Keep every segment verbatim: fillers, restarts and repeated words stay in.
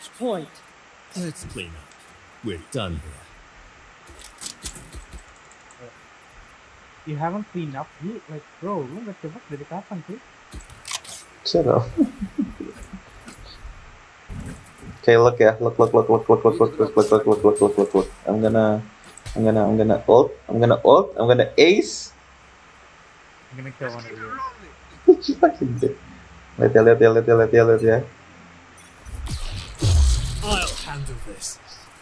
Match point. Let's clean up. We're done here. You haven't cleaned up, you like, bro. Lu nggak coba dari kapan sih? Shut up. Okay, look, yeah, look, look, look, look, look, look, look, look, look, look, look, look, look, look, look. I'm gonna, I'm gonna, I'm gonna ult. I'm gonna ult. I'm gonna ace. I'm gonna kill one of you. You fucking did. Lihat ya, lihat ya, lihat ya, lihat ya, lihat ya. I'll handle this.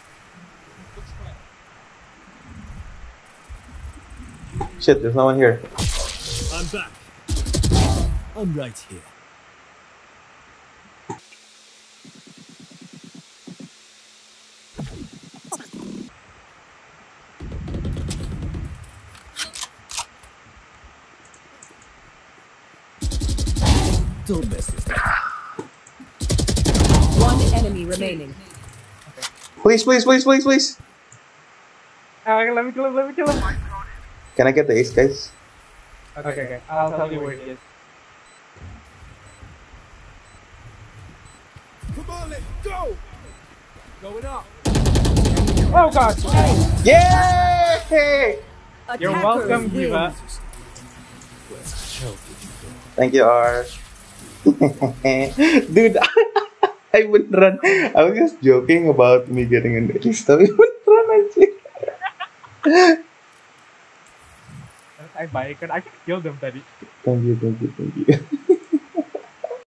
Shit, there's no one here. I'm back. I'm right here. Don't mess with me. One enemy remaining. Please, please, please, please, please. Ah, let me kill him. Let me kill him. Can I get the ace, guys? Okay, okay. I'll tell you where he is. Come on, let's go. Going up. Oh god! Yay! You're Attackers welcome, win. Diva. Thank you, R. Dude, I beneran. I was just joking about me getting an ace, tapi beneran aja. I baik kan, I killed them tadi. Thank you, thank you, thank you.